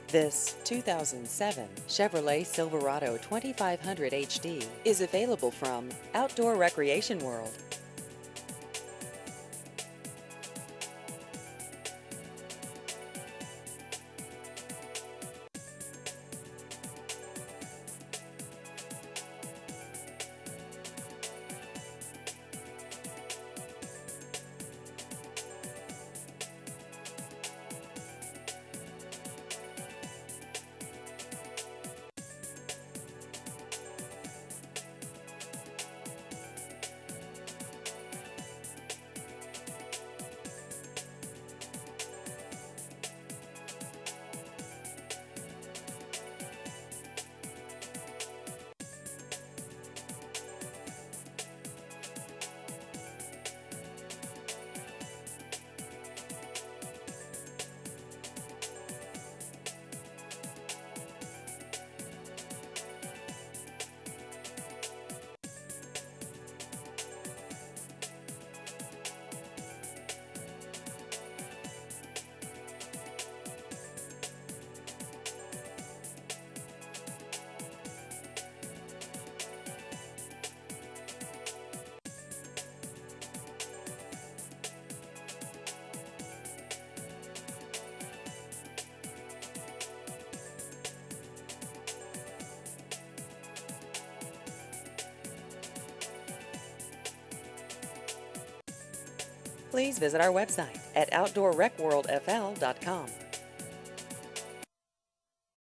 This 2007 Chevrolet Silverado 2500 HD is available from Outdoor Recreation World. Please visit our website at outdoorrecworldfl.com.